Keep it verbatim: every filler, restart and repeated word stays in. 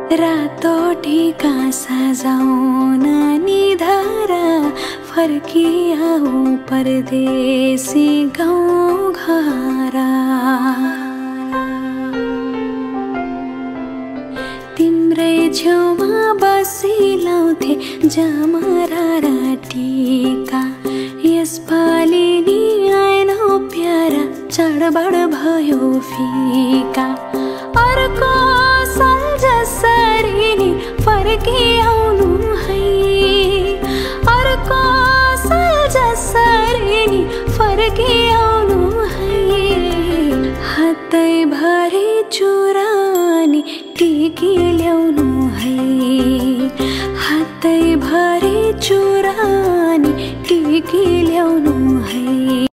रातो टीका सजाउन निधारा फर्किआऊ परदेशी गाउँ घरा। तिम्रै छेउमा बसिलाउँथे जमरा र टीका, यसपालि नि आएनौ प्यारा, चाडबाड भयो फिका।